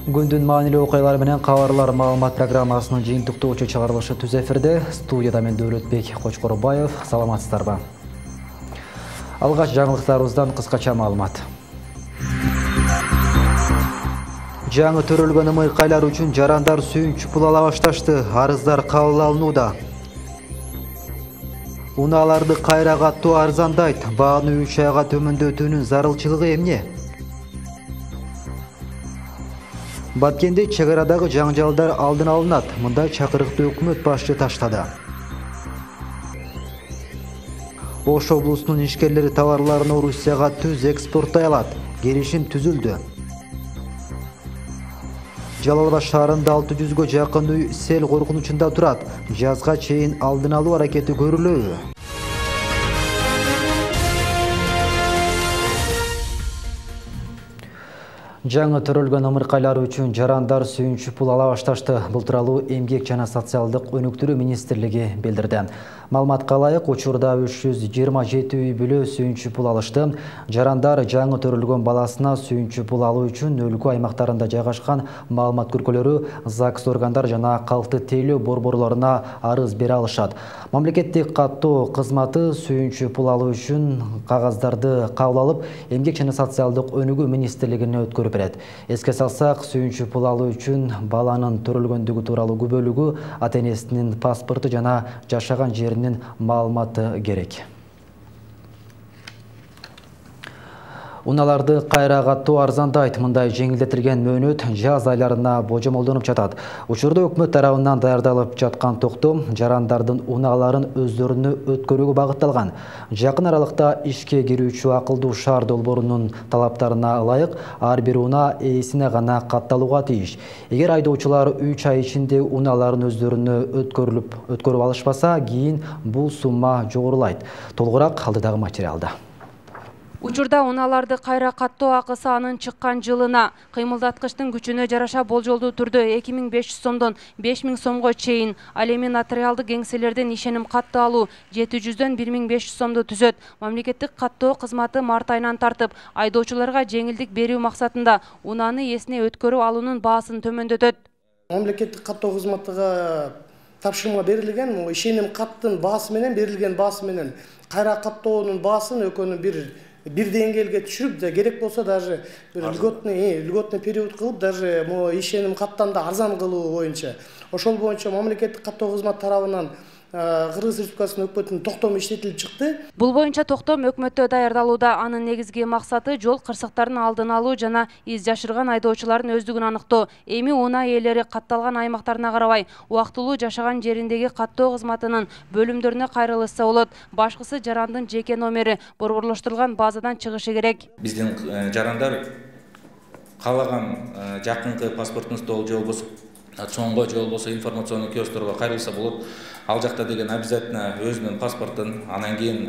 Күндүн маанилүү окуялар менен кабарлар маалымат программасынын жыйынтыктоочу чыгарылышы түз эфирде. Студияда мен Дөөлөтбек Кочкорбаев. Саламатсыздарбы? Алгач жаңылыктарыбыздан кыскача маалымат. Жаңы төрөлгөн ымыркайлар үчүн жарандар сүйүнчү пул ала башташты. Арыздар кабыл алынууда. Унааларды кайра каттоо арзандайт. Бааны 3 айга төмөндөтүүнүн зарылчылыгы эмне? Баткенде чегарадагы жаңжалдар алдын алынат. Мындай чакырыкты өкмөт башчы таштады. Ош облусунун ишкерлери товарларын Орусияга түз экспорттой алат. Келишим түзүлдү. Жалал Абад шаарында 600гө жакын үй сел коркунучунда турат. Жазга чейин алдын алуу аракети көрүлөбү? Жаңы төрөлгөн ымыркайлар үчүн жарандар сүйүнчү пул ала башташты. Бул тууралуу Эмгек жана социалдык өнүктүрүү министрлиги билдирди. Маалыматка ылайык, учурда 327 үй бүлө сүйүнчү пул алышты. Жарандар жаңы төрөлгөн баласына сүйүнчү пул алуу үчүн өлкө аймактарында жайгашкан маалымат көркөлөрү, ЗАГС органдар жана калкты тейлөө борборлоруна арыз бере алышат. Мамлекеттик каттоо кызматы сүйүнчү пул алуу үчүн кагаздарды кабыл алып, Эмгек жана социалдык өнүгүү министрлигине өткөрүп берет. Эске салсак, сүйүнчү пул алуу үчүн баланын төрөлгөндүгү тууралуу күбөлүгү, ата-энесинин паспорту жана жашаган жеринин маалыматы керек. Унааларды кайра каттоо арзандайт. Мындай жеңилдетилген мөөнөт жаз айларына божомолдонуп жатат. Учурда өкмөт тарабынан даярдалып жаткан токтом жарандардын унааларын өздөрүнө өткөрүүгө багытталган. Жакын аралыкта ишке кирүүчү акылдуу шаар долбоорунун талаптарына ылайык ар бир унаа ээсине гана катталууга тийиш. Эгер айдоочулар 3 ай ичинде унааларын өздөрүнө өткөрүп алышпаса, кийин бул сумма жогорулайт. Толугураак алдыдагы материалда. Учурда унааларды кайра каттоо акысы анын чыккан жылына, кыймылдаткычтын күчүнө жараша болжолдуу түрдө 2500 сомдон 5000 сомго чейин, ал эми нотариалдык кеңселерден ишеним катты алуу 700дөн 1500 сомду түзөт. Мамлекеттик каттоо кызматы март айынан тартып, айдоочуларга жеңилдик берүү максатында унааны ээсине өткөрүп алуунун баасын төмөндөтөт. Мамлекеттик каттоо кызматыга тапшырма берилген, ишеним каттын баасы менен берилген баасы менен кайра каттоонун баасын экөөнү бир деңгээлге түшүрүп, керек болсо даже льготный период кылып, даже ишеним каттан да арзан кылуу боюнча. Ошол боюнча мамлекеттик каттоо кызматы тарабынан Кыргыз Республикасынын өкмөтүнүн токтому иштетилип чыкты. Бул боюнча токтом өкмөттө даярдалууда. Анын негизги максаты жол кырсыктарын алдын алуу жана из жашырган айдоочулардын өздүгүн аныктоо. Эми унаа ээлери катталган аймактарына карабай, убактылуу жашаган жериндеги каттоо кызматынын бөлүмдөрүнө кайрылышса болот. Башкысы жарандын жеке номери борборлоштурулган базадан чыгышы керек. Биздин жарандар каалаган жакынкы паспортун стол же болбосо соңго же болбосо информационный киоскторго кайрылса болот. Ал жакта деген обязательно өзүнүн паспортун, анан кийин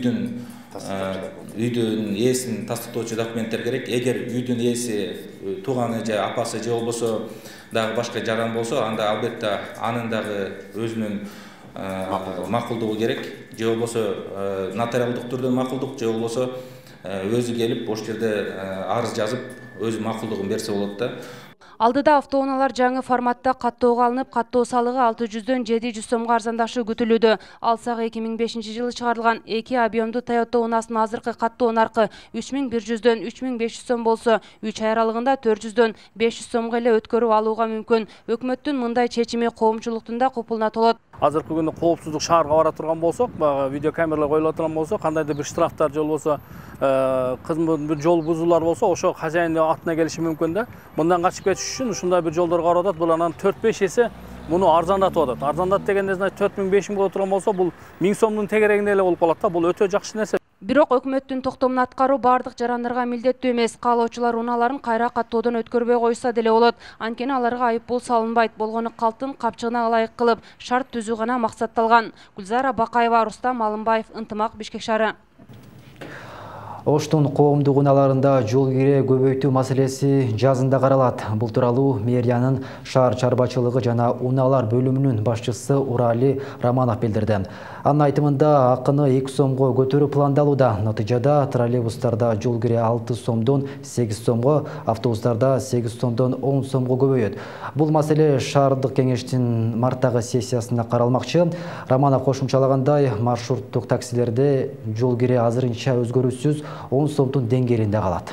үйдүн ээсин тастыктоочу документтер керек. Эгер үйдүн ээси тууганы же апасы же болбосо дагы башка жаран болсо, анда албетте анын дагы өзүнүн макулдугу керек. Же болбосо нотариалдык түрдө макулдук, же болбосо өзү келип ош жерде арыз жазып, өзү макулдугун берсе болот да. Алдыда автоунаалар жаңы форматта каттоого алынып, каттоо салыгы 600дөн 700 сомго арзандашы күтүлүүдө. Алсак 2005-жылы чыгарылган 2 объемдуу Toyota унаасынын азыркы каттоо наркы 3100дөн 3500 сом болсо, 3 ай аралыгында 400дөн 500 сомго эле өткөрүп алууга мүмкүн. Өкмөттүн мындай чечими коомчулуктун да купулуна толот. Азыркы күндө коопсуздук шаарга бара турган болсок, видеокамералар коюла турган болсо, кандайдыр бир штрафтар же болбосо бир жол бузуулар болсо, ошо хозяиндин атына келиши мүмкүн да. Мындан качып кетиш үчүн ушундай бир жолдорго карап атат. Бул анан 4-5 эсе муну арзандатып атат. Арзандат дегенде 4000-5000 боло турган болсо, бул 1000 сомдун тегерегинде эле болуп калат да. Бул өтө жакшы нерсе. Бирок өкмөттүн токтомун аткаруу бардык жарандарга милдеттүү эмес. Каалоочулар унааларын кайра каттоодон өткөрбөй койса деле болот. Анткени аларга айыппул салынбайт. Болгону калктын капчыгына ылайык кылып шарт түзүү гана максатталган. Гүлзара Бакаева, Рустам Алымбаев, Ынтымак, Бишкек шаары. Оштун коомдук унааларында жол кире көбөйтүү маселеси жазында каралат. Бул тууралуу мэриянын шаар чарбачылыгы жана унаалар бөлүмүнүн башчысы Урали Романов билдирди. Анын айтымында акыны 2 сомго көтөрүү пландалууда. Натыйжада троллейбустарда жол кире 6 сомдон 8 сомго, автобустарда 8 сомдон 10 сомго көбөйөт. Бул маселе шаардык кеңештин марттагы сессиясында каралмакчы. Романов кошумчалагандай, маршруттук таксилерде жол кире азырынча өзгөрүүсүз 10 сомдун деңгээлинде калат.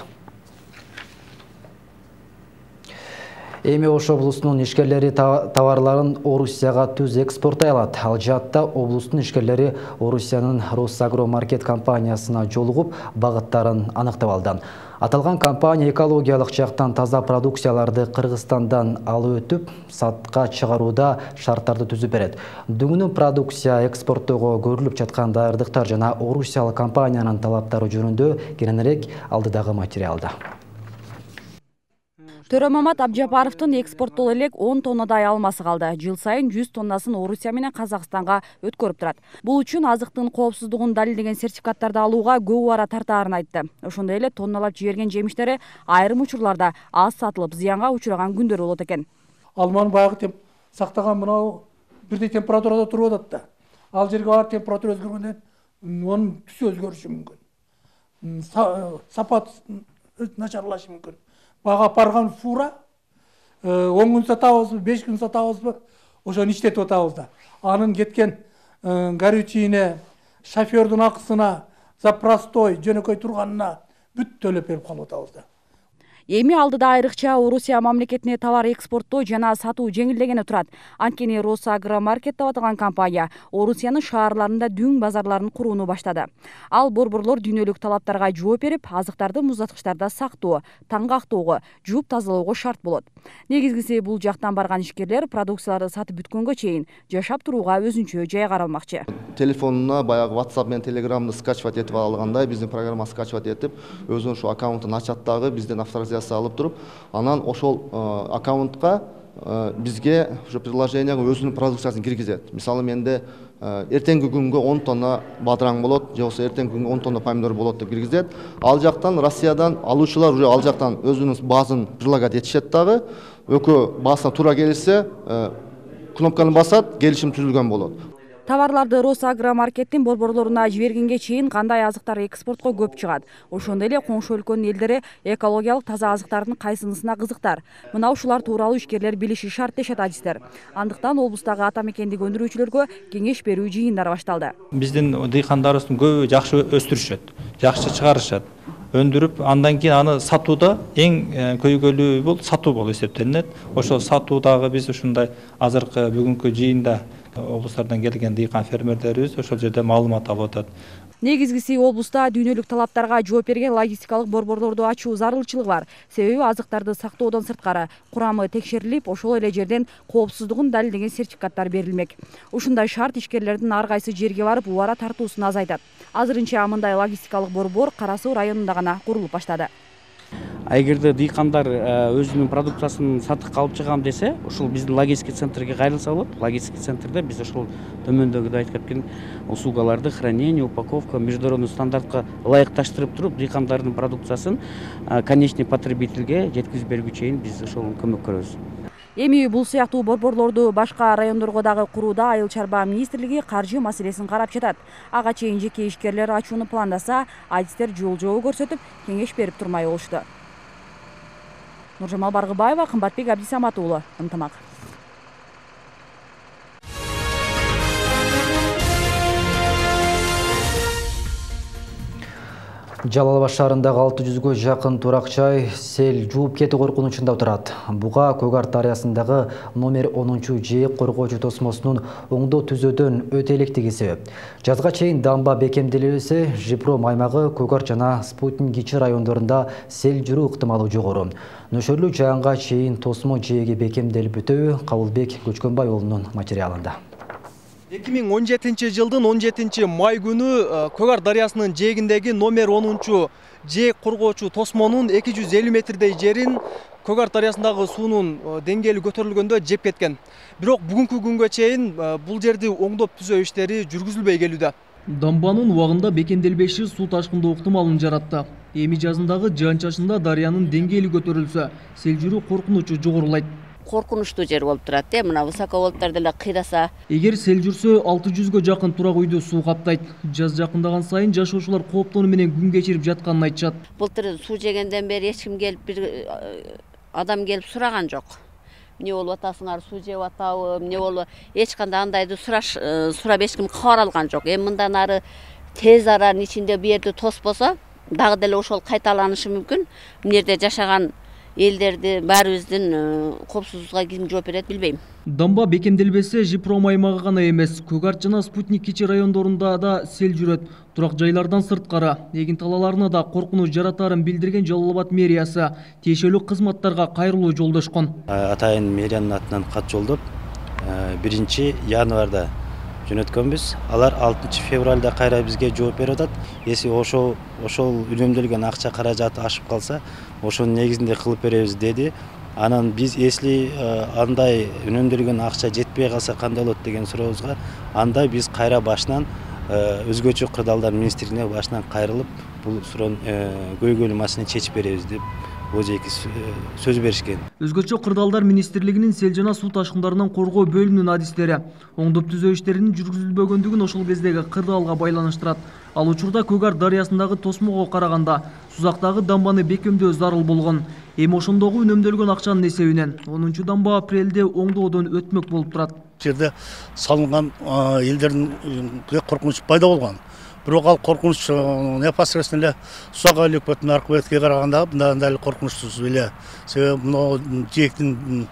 Эми Ош облусунун ишкерлери товарларын Орусияга түз экспорттой алат. Ал жаатта облустун ишкерлери Орусиянын Росагромаркет компаниясына жолугуп, багыттарын аныктап алды. Аталган компания экологиялык жактан таза продукцияларды Кыргызстандан алып өтүп, сатка чыгарууда шарттарды түзүп берет. Дүнгүнү продукция экспорттоого көрүлүп жаткан даярдыктар жана Орусиялык компаниянын талаптары жөнүндө кененирээк алдыдагы материалда. Төрөмамат Абжапаровдун экспорттол элек 10 тоннадай алмасы калды. Жыл сайын 100 тоннасын Орусия менен Казакстанга өткөрүп турат. Бул үчүн азыктын коопсуздугун далилдеген сертификаттарды алууга көп убара тартаарын айтты. Ошондой эле тонналап жиберген жемиштери айрым учурларда аз сатылып, зыянга учураган күндөр болот экен. Алманы баягы сактаган мынау бирдей температурада туруп атат да. Ал жерге барып температура өзгөргөндөн онун түсү өзгөрүшү мүмкүн. Сапат начарлашы мүмкүн. Бага барган фура 10 күн сатабызбы, 5 күн сатабызбы, ошону иштетип атабыз да. Анын кеткен горючийине, шофердун акысына, за простой жөнөкөй турганына бүт төлөп берип калып атабыз да. Эми алдыда айрыкча Орусия мамлекетине товар экспорттоо жана сатуу жеңилдегени турат. Анткени Росагромаркет деп аталган компания Орусиянын шаарларында дүң базарларын курууну баштады. Ал борборлор дүйнөлүк талаптарга жооп берип, азыктарды муздаткычтарда сактоо, таңгактоого, жууп тазалоого шарт болот. Негизгиси бул жактан барган ишкерлер продукцияларды сатып бүткөнгө чейин жашап турууга өзүнчө жай каралмакчы. Телефонуна баягы WhatsApp менен Telegramды скачивать этип алгандай, биздин программа скачивать этип, өзүнүн ошо аккаунтун ачат дагы, бизден авторизация алып туруп, анан ошол аккаунтка бизге ошо приложенияга өзүнүн продукциясын киргизет. Мисалы менде эртеңки күнгө 10 тонна бадыраң болот, же болбосо эртеңки күнгө 10 тонна помидор болот деп киргизет. Ал жактан Россиядан алуучулар уже ал жактан өзүнүн базасын прилагать этишет дагы. Өкө базасына туура келсе, кнопканы басат, келишим түзүлгөн болот. Товарларды Росагромаркеттин борборлоруна жибергенге чейин кандай азыктар экспортко көп чыгат. Ошондой эле коңшу өлкөнүн элдери экологиялык таза азыктардын кайсынысына кызыктар. Мына ушулар тууралуу ишкерлер билиши шарт дешет адистер. Андыктан облустагы ата мекендик өндүрүүчүлөргө кеңеш берүү жыйындар башталды. Биздин дыйкандарыбыздын көбү жакшы өстүрүшөт, жакшы чыгарышат. Өндүрүп, андан кийин аны сатууда эң көйгөйлүү бул сатуу болуп эсептелинет. Ошол сатуудагы биз ушундай азыркы бүгүнкү жыйында облустардан келген дыйкан фермерлерибиз ошол жерде маалымат алып атат. Негизгиси облуста дүйнөлүк талаптарга жооп берген логистикалык борборлорду ачуу зарылчылыгы бар. Себеби азыктарды сактоодон сырткары курамы текшерилип, ошол эле жерден коопсуздугун далилдеген сертификаттар берилмек. Ушундай шарт ишкерлердин ар кайсы жерге барып убара тартуусун азайтат. Азырынча мындай логистикалык борбор Кара Суу районунда гана курулуп баштады. Эгерде дыйкандар өзүнүн продукциясын сатып алып чыгам десе, ушул биздин логистика центрге кайрылса болот. Логистика центрде биз ошол төмөндөгү айтып кеткен услугаларды, хранение, упаковка, международный стандартка ылайыкташтырып туруп, дыйкандардын продукциясын конечный потребительге жеткизип бергү чейин биз ошол көмөк көрөбүз. Эми бул сыяктуу борборлорду башка райондорго дагы курууда Айыл чарба министрлиги каржы маселесин карап жатат. Ага чейин жеке ишкерлер ачууну пландаса, адистер жол-жобо көрсөтүп, кеңеш берип турмай болушту. Нуржамал Баргыбаева, Кымбатбек Абдисамат уулу, Ынтымак. Жалал Абад шаарындагы 600-гө жакын турак-жай сел жууп кетүү коркунучунда турат. Буга Көгар дарыясындагы номер 10-Ж коргоочу тосмосунун оңдоо түзөөдөн өтө электиги себеп. Жазга чейин дамба бекемделбесе, Жипром аймагы Көгар жана Спутник Кичи райондорунда сел жүрүү ыктымалы жогору. Нөшөрлүү жаанга чейин тосмо жээги бекемделип бүтөбү Кабылбек Көчкөнбай уулунун материалында. 2017 жылдын 17 май күнү Көгар дарыясынын жээгиндеги номер 10-Ж коргоочу тосмонун 250 метрдей жерин Көгар дарыясындагы суунун деңгээли көтөрүлгөндө жеп кеткен. Бирок бүгүнкү күнгө чейин бул жерди оңдоп түзөө иштери жүргүзүлбөй келүүдө. Дамбанын убагында бекемделбеши суу ташкындоо ыктымалын жаратты. Эми жазындагы жаан-чачында дарыянын деңгээли көтөрүлсө, сел жүрүү коркунучу жогорулайт. Коркунучтуу жер болуп турат, мына высоковольттар деле кыйраса. Эгер сел жүрсө 600гө жакын турак үйдү суу каптайт. Жаз жакындаган сайын жашоочулар кооптонуу менен күн кечирип жатканын айтышат. Былтыр суу жегенден бери эч ким келип бир адам келип сураган жок. Эмне болуп атасыңар, суу жеп атабы, эмне болуп, эч кандай андайды сурап эч ким кабар алган жок. Эми мындан ары тез аранын ичинде бу жерди тоспосо, дагы деле ошол кайталанышы мүмкүн. Бу жерде жашаган элдерди баарыбыздын коопсуздугуна ким жооп берет билбейм. Дамба бекемделбесе Жипром аймагы гана эмес, Көк Арт жана Спутник кичи райондорунда да сел жүрөт. Турак жайлардан сырткары эгин талаларына да коркунуч жаратарын билдирген Жалал Абад мэриясы тиешелүү кызматтарга кайрылуу жолдошкон. Атайын мэриянын атынан кат жолдоп 1 январда жөнөткөнбүз. Алар 6 февралда кайра бизге жооп берип атат. Эси ошол үнөмдөлгөн акча каражаты ашып калса, ошонун негизинде кылып беребиз деди. Анан биз эсли андай үнөмдөлгөн акча жетпей калса кандай болот деген сурообузга, анда биз кайра башынан өзгөчө кырдаалдар министрлигине башынан кайрылып, бул суроонун көйгөйлүү маселени чечип беребиз деп ожеки сөз беришкен. Өзгөчө кырдаалдар министрлигинин сел жана суу ташкындарынан коргоо бөлүмүнүн адистери оңдоп түзөө иштеринин жүргүзүлбөгөндүгүн ошол кездеги кырдаалга байланыштырат. Ал учурда Көк Арт дарыясындагы тосмого караганда Сузактагы дамбаны бекемдөө зарыл болгон. Эми ошондогу үнөмдөлгөн акчанын эсебинен 10 дамба апрелде оңдоодон өтмөк болуп турат. Жерде салынган элдердин коркунучу пайда болгон. Бирок ал коркунуч непосредственно эле Сузак өкмөтүнүн аркыбетке караганда мындай коркунучсуз эле. Себеби мына жээктин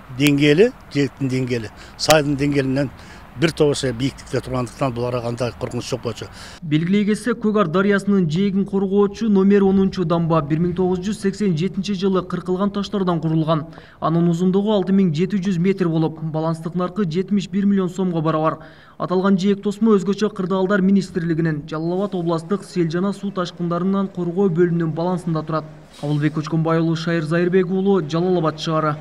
деңгээли, сайдын деңгээлинен бир тобоша бийиктикте тургандыктан буларга кандай коркунуч жок болчу. Белгилей кетсек, Көк Арт дарыясынын жээгин коргоочу номер 10 дамба 1987 жылы кыркылган таштардан курулган. Анын узундугу 6700 метр болуп, баланстык наркы 71 миллион сомго барабар. Аталган жээг тосмо өзгөчө кырдаалдар министрлигинин Жалал Абад областык сел жана суу ташкындарынан коргоо бөлүмүнүн балансында турат. Кабылбек Көчкөнбай уулу, Шайыр Зайырбек уулу, Жалал Абад шаары.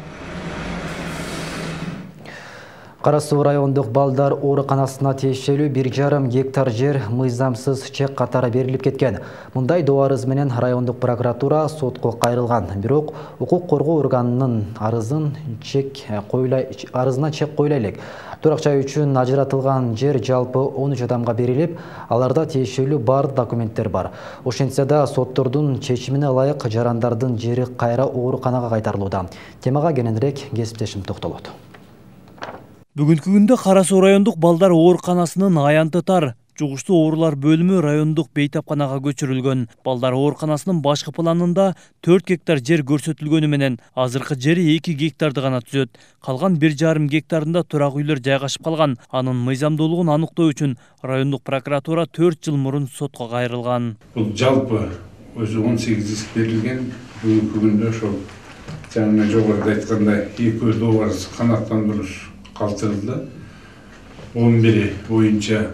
Кара Суу райондук балдар ооруканасына тиешелүү 1,5 гектар жер мыйзамсыз чек катары берилип кеткен. Мындай доо арыз менен райондук прокуратура сотко кайрылган. Бирок укук коргоо органынын арызына чек койлайлык. Турак жай үчүн ажыратылган жер жалпы 13 адамга берилип, аларда тиешелүү бар документтер бар. Ошентсе да соттордун чечимине ылайык жарандардын жери кайра ооруканага кайтарылууда. Темага кененирээк кесиптешим токтолот. Бүгүнкү күндө Кара Суу райондук балдар ооруканасынын аянты тар. Жугуштуу оорулар бөлүмү райондук бейтапканага көчүрүлгөн. Балдар ооруканасынын башкы планында 4 гектар жер көрсөтүлгөнү менен азыркы жери 2 гектарды гана түзөт. Калган 1,5 гектарында турак үйлөр жайгашып калган. Анын мыйзамдуулугун аныктоо үчүн райондук прокуратура 4 жыл мурун сотко кайрылган. Бул жалпы өзү 18 диск берилген. Бүгүнкү күндө ошол жана жогоруда айткандай 2 доо арыз канааттандырууш калтырылды. 11 боюнча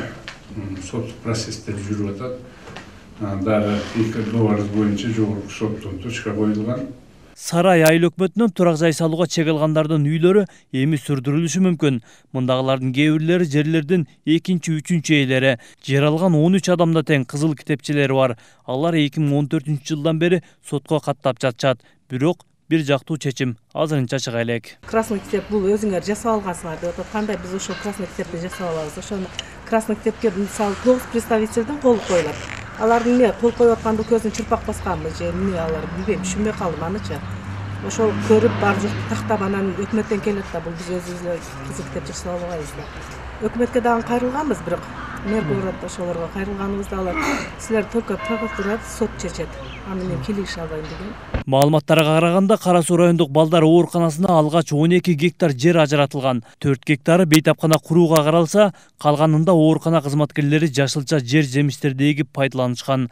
сот процесстер жүрүп атат. Дагы 2 доо арыз боюнча жогорку соттон точка коюлган. Сарай айыл өкмөтүнөн турак жай салууга чек алгандардын үйлөрү эми сүрдүрүлүшү мүмкүн. Мындагылардын кээ бирлери жерлердин 2-3 ээлери. Жер алган 13 адамда тең кызыл китепчелери бар. Алар 2014 жылдан бери сотко каттап жатышат. Бирок бир жактуу чечим азырынча чыга элек. Красный китеп бул өзүңөр жасап алгансыңар деп атат. Кандай биз ошол красный китепти жасап алабыз? Ошону красный китепке мисалы 9 представительдин колу коюлат. Алардын эмне кол коюп атканда көзүн чурпак басканбы же эмне алар билбейм, түшүнбөй калдым анычы. Ошол көрүп бар жок тактап анан өкмөттөн келет да бул биз өзүбүз кызыл китеп жасап албайбыз да. Өкмөткө дагы кайрылганбыз, бирок мэр көрөт ошолорго кайрылганыбызда алар силер только прокуратура сот чечет. Аны мен келишип албайм деген. Маалыматтарга караганда Кара Суу райондук балдар ооруканасына алгач 12 гектар жер ажыратылган. 4 гектары бейтапкана курууга каралса, калганында оорукана кызматкерлери жашылча жер жемиштерди эгип пайдаланышкан.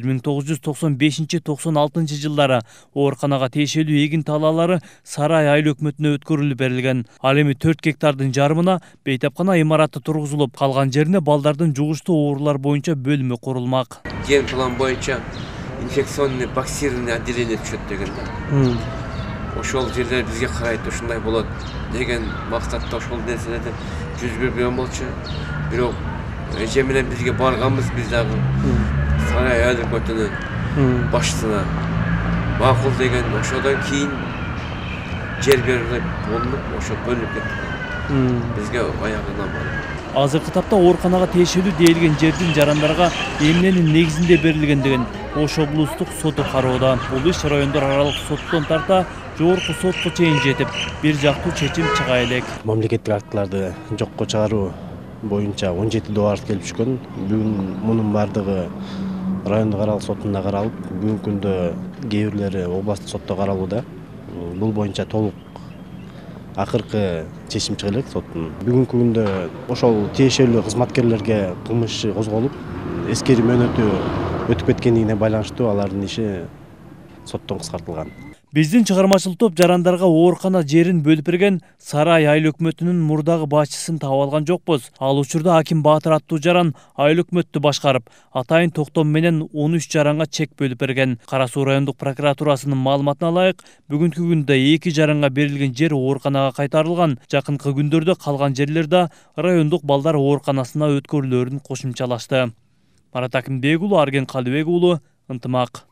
1995-96 жылдары ооруканага тиешелүү эгин талаалары Сарай айыл өкмөтүнө өткөрүлүп берилген. Ал эми 4 гектардын жарымына бейтапкана имараты тургузулуп, калган жерине балдардын жугуштуу оорулар боюнча бөлүмү курулмак. Ген план боюнча инфекционный бактерияльный отделение түшөт деген да. Ошол жерлер бизге карайт, ушундай болот деген максатта ошол нерселерди жүз бербеген болчу. Бирок эже менен бизге барганбыз, биз дагы сарай айыл өкмөтүнүн башчысына макул деген, ошодон кийин жер берилип болуп, ошо бөлүнүп кетти. Бизге аягынан барып. Азыркы тапта ооруканага тиешелүү дейилген жердин жарандарга эмненин негизинде берилгендигин Ош облустук соту кароодо. Бул иш райондор аралык соттон тарта жогорку сотко чейин жетип, бир жактуу чечим чыга элек. Мамлекеттик актыларды жокко чыгаруу боюнча 17 доо келип түшкөн. Бүгүн мунун бардыгы райондук аралык сотунда каралып, бүгүнкү күндө кээ бирлери областтык сотто каралууда. Бул боюнча толук акыркы чечим чыга элек соттун. Бүгүнкү күндө ошол тиешелүү кызматкерлерге кылмыш иши козголуп, эскери мөөнөтү өтүп кеткендигине байланыштуу алардын иши соттон кыскартылган. Биздин чыгармачыл топ жарандарга оорукана жерин бөлүп берген Сарай айыл өкмөтүнүн мурдагы башчысын таап алган жокпуз. Ал учурда Аким Баатыр аттуу жаран айыл өкмөттү башкарып, атайын токтом менен 13 жаранга чек бөлүп берген. Кара Суу райондук прокуратурасынын маалыматына ылайык, бүгүнкү күндө 2 жаранга берилген жер ооруканага кайтарылган. Жакынкы күндөрдө калган жерлерде райондук балдар ооруканасына өткөрүлөрүн кошумчалашты. Марат Акимбек уулу, Арген Калыбек уулу, Ынтымак.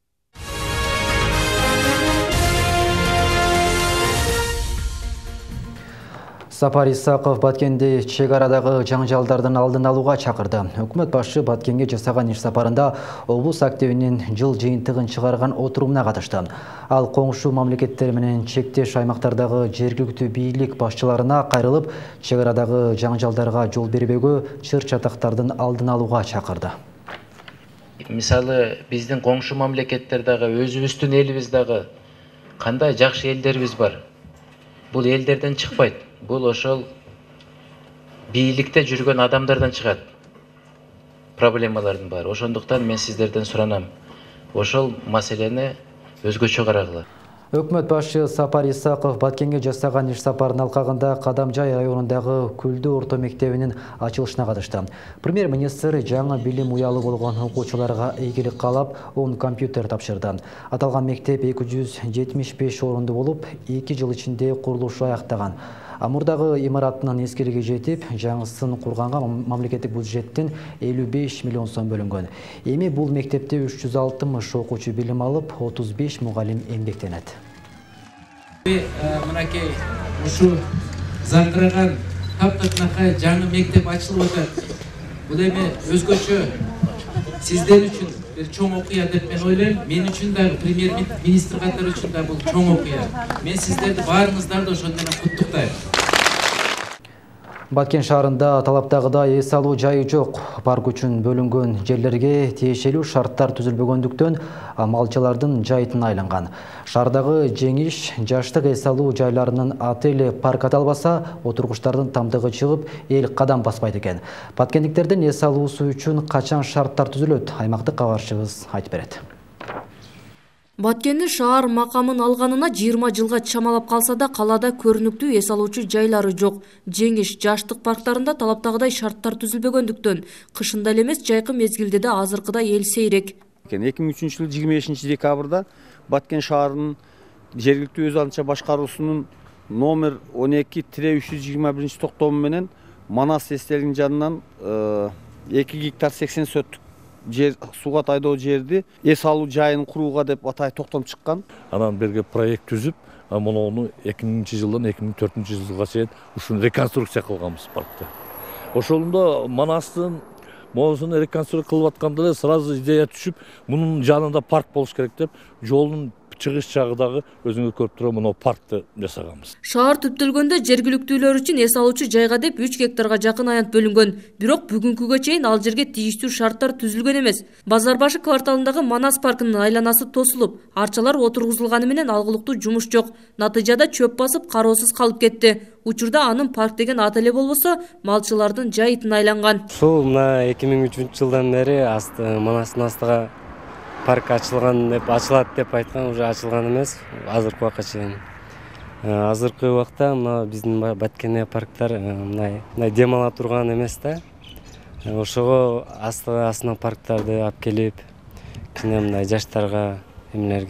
Сапар Исаков Баткенде чек арадагы жаңжалдардын алдын алууга чакырды. Өкмөт башчы Баткенге жасаган иш сапарында облус активинин жыл жыйынтыгын чыгарган отурумуна катышты. Ал коңшу мамлекеттер менен чектеш аймактардагы жергиликтүү бийлик башчыларына кайрылып, чек арадагы жаңжалдарга жол бербөөгө, чыр-чатактардын алдын алууга чакырды. Мисалы, биздин коңшу мамлекеттер дагы, өзүбүздүн элибиз дагы кандай жакшы элдерибиз бар. Бул элдерден чыкпайт. Бул ошол бийликте жүргөн адамдардан чыгат. Проблемалардын баары. Ошондуктан мен сиздерден суранам. Ошол маселени өзгөчө карагыла. Өкмөт башчы Сапар Исаков Баткенге жасаган иш сапарынын алкагында Кадамжай районундагы Күлдү орто мектебинин ачылышына катышты. Премьер-министр жаңы билим уялы болгон окуучуларга ийгилик каалап, 10 компьютер тапшырды. Аталган мектеп 275 орунду болуп, 2 жыл ичинде курулушу аяктаган. Амурдагы имараттын эскилиги жетип, жаңысын курганга мамлекеттик бюджеттен 55 миллион сом бөлүнгөн. Эми бул мектепте 360 окуучу билим алып, 35 мугалим эмгектенет. Мынакей ушу заңгыраган таптакнакай жаңы мектеп ачылып атат. Бул эми өзгөчө сиздер үчүн бир чоң окуя деп мен ойлойм. Мен үчүн да, премьер-министр катары үчүн да бул чоң окуя. Мен сиздерди баарыңыздарды ошону менен куттуктайм. Баткен шаарында талаптагыдай эс алуу жайы жок. Парк үчүн бөлүнгөн жерлерге тиешелүү шарттар түзүлбөгөндүктөн малчылардын жайытын айланган. Шаардагы жеңиш, жаштык эс алуу жайларынын отели парк аталбаса, отургучтардын тамдыгы чыгып, эл кадам баспайт экен. Баткендиктердин эс алуусу үчүн качан шарттар түзүлөт? Аймактык кабарчыбыз айтып берет. Баткенди шаар макамын алганына 20 жылга чамалап калса да, калада көрүнүктүү эс алуучу жайлары жок. Жеңиш, жаштык парктарында талаптагыдай шарттар түзүлбөгөндүктөн, кышында эле эмес, жайкы мезгилде да азыркыдай эл сейрек. 2003 жылы 25 декабрда Баткен шаарынын жергиликтүү өз алдынча башкаруусунун номер 12-321 токтому менен Манас эстелигинин жанынан 2 гектар 80 соттук жер сууга тайдоо жерди эс алуу жайын курууга деп атай токтом чыккан. Анан берге проект түзүп, муну 2000-жылдан 2004-жылга чейин ушуну реконструкция кылганбыз паркты. Ошондо Манастын моосун реконструкция кылып атканда эле сразу идея түшүп, мунун жанында парк болуш керек деп, жолдун чыгыш жагыдагы өзүңөр көрүп туруп мына паркты жасаганбыз. Шаар түптөлгөндө жергиликтүүлөр үчүн эс алуучу жайга деп 3 гектарга жакын аянт бөлүнгөн. Бирок бүгүнкүгө чейин ал жерге тийиштүү шарттар түзүлгөн эмес. Базар башы кварталындагы Манас паркынын айланасы тосулуп, арчалар отургузулганы менен алгылыктуу жумуш жок. Натыйжада чөп басып, кароосуз калып кетти. Учурда анын парк деген ателе болбосо, малчылардын жайытын айланган. Ушул мына 2003-жылдан бери Манастын астыга парк ачылган деп, ачылат деп айткан, уже ачылган эмес, азыркы убакка чейин. Азыркы убакта мына биздин Баткенде парктар мындай дем ала турган эмес да. Ошого астына парктарды алып келип, кичине мындай жаштарга, эмелерге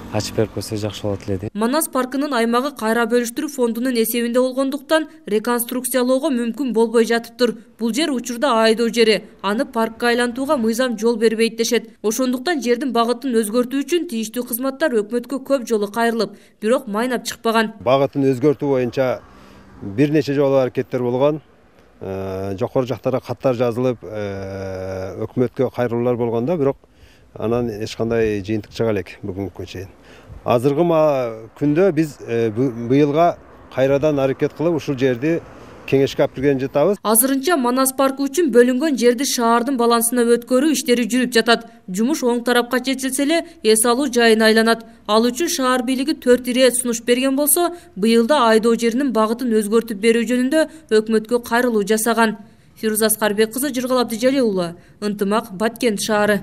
ачып берип койсо жакшы болот эле дейм. Манас паркынын аймагы кайра бөлүштүрүү фондунун эсебинде болгондуктан реконструкциялоого мүмкүн болбой жатыптыр. Бул жер учурда айдоо жери. Аны паркка айлантууга мыйзам жол бербейт дешет. Ошондуктан жердин багытын өзгөртүү үчүн тийиштүү кызматтар өкмөткө көп жолу кайрылып, бирок майнап чыкпаган. Багытын өзгөртүү боюнча бир нече жолу аракеттер болгон. Жокор жактара каттар жазылып, өкмөткө кайрылуулар болгондо, бирок анан эч кандай жыйынтык чыга элек бүгүнкү чейин. Азыркы күндө биз быйылга кайрадан аракет кылып ушул жерди кеңешке алып кирген жатабыз. Азырынча Манас паркы үчүн бөлүнгөн жерди шаардын балансына өткөрүү иштери жүрүп жатат. Жумуш оң тарапка чечилсе эле эс алуу жайына айланат. Ал үчүн шаар бийлиги 4 ирет сунуш берген болсо, быйылда айдоо жеринин багытын өзгөртүп берүү жөнүндө өкмөткө кайрылуу жасаган. Фируза Аскарбек кызы, Жыргал Абдижалил уулу, Ынтымак, Баткен шаары.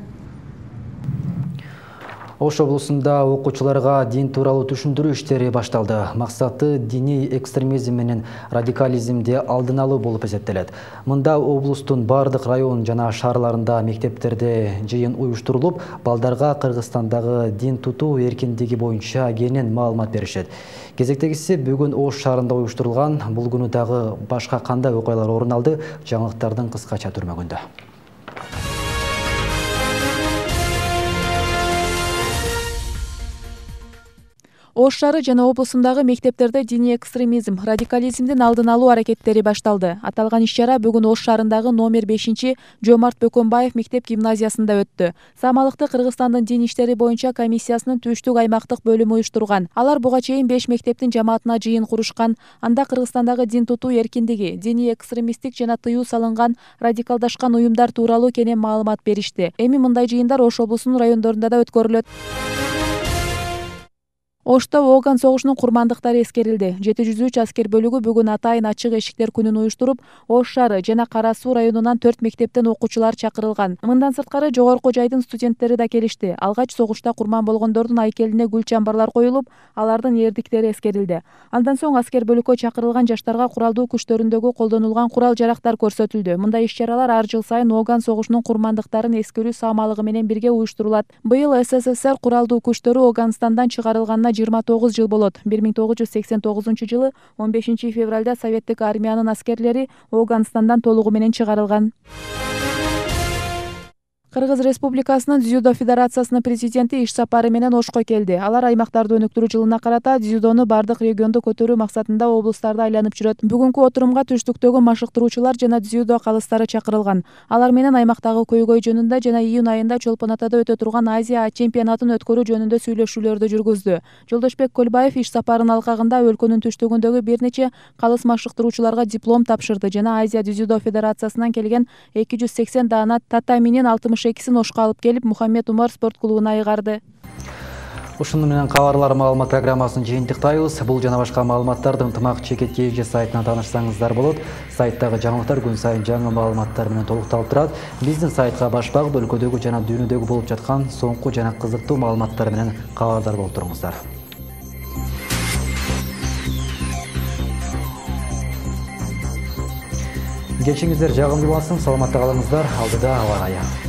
Ош облусунда окуучуларга дин тууралуу түшүндүрүү иштери башталды. Максаты диний экстремизм менен радикализмди алдын алуу болуп эсептелет. Мында облустун бардык район жана шаарларында мектептерде жыйын уюштурулуп, балдарга Кыргызстандагы дин тутуу эркиндиги боюнча кенен маалымат беришет. Кезектегиси бүгүн Ош шаарында уюштурулган. Бул күнү дагы башка кандай окуялар орун алды? Жаңылыктардын кыскача түрмөгүндө. Ош шаары жана облусундагы мектептерде диний экстремизм, радикализмдин алдын алуу аракеттери башталды. Аталган иш-чара бүгүн Ош шаарындагы номер 5 Жомарт Бөкөнбаев мектеп гимназиясында өттү. Самалыкты Кыргызстандын дин иштери боюнча комиссиясынын түштүк аймактык бөлүмү уюштурган. Алар буга чейин 5 мектептин жамаатына жыйын курушкан. Анда Кыргызстандагы дин тутуу эркиндиги, диний экстремисттик жана тыюу салынган радикалдашкан уюмдар тууралуу кенен маалымат беришти. Эми мындай жыйындар Ош облусунун райондорунда да өткөрүлөт. Ошто Ооган согушунун курмандыктары эскерилди. 703 аскер бөлүгү бүгүн атайын ачык эшиктер күнүн уюштуруп, Ош шаары жана Кара Суу районунан 4 мектептен окуучулар чакырылган. Мындан сырткары жогорку жайдын студенттери да келишти. Алгач согушта курман болгондордун айкелине гүл чамбарлар коюлуп, алардын эрдиктери эскерилди. Андан соң аскер бөлүккө чакырылган жаштарга куралдуу күчтөрүндөгү колдонулган курал-жарактар көрсөтүлдү. Мындай иш-чаралар ар жыл сайын Ооган согушунун курмандыктарын эскерүү саамалыгы менен бирге уюштурулат. Быйыл СССР куралдуу күчтөрү Оганстандан чыгарылганына 29 жыл болот. 1989 жылы 15 февралда Советтик армиянын аскерлери Оганстандан толугу менен чыгарылган. Кыргыз Республикасынын дзюдо федерациясынын президенти иш сапары менен Ошко келди. Алар аймактарды өнүктүрүү жылына карата дзюдону бардык регионду көтөрүү максатында облустарды айланып жүрөт. Бүгүнкү отурумга түштүктөгү машыктыруучулар жана дзюдо калыстары чакырылган. Алар менен аймактагы көйгөй жөнүндө жана июнь айында Чолпон Атада өтө турган Азия чемпионатын өткөрүү жөнүндө сүйлөшүүлөрдү жүргүздү. Жолдошбек Көлбаев иш сапарынын алкагында өлкөнүн түштүгүндөгү бир нече калыс машыктыруучуларга диплом тапшырды жана Азия дзюдо федерациясынан келген 280 даана татаминин 62-син Ошко алып келип, Мухаммед Умар спорт клубуна айгарды. Ушуну менен кабарлар маалымат программасын жыйынтыктайбыз. Бул жана башка маалыматтарды Ынтымак ЧКТ сайтынан таанышсаңыздар болот. Сайттагы жаңылыктар күн сайын жаңы маалыматтар менен толукталып турат. Биздин сайтка баш багып, өлкөдөгү жана дүйнөдөгү болуп жаткан соңку жана кызыктуу маалыматтар менен кабардар болуп туруңуздар. Кечиңиздер жагымдуу болсун, саламатта калыңыздар. Алдыда аба ырайы.